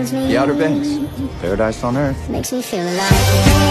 The Outer Banks. Paradise on Earth. Makes me feel alive.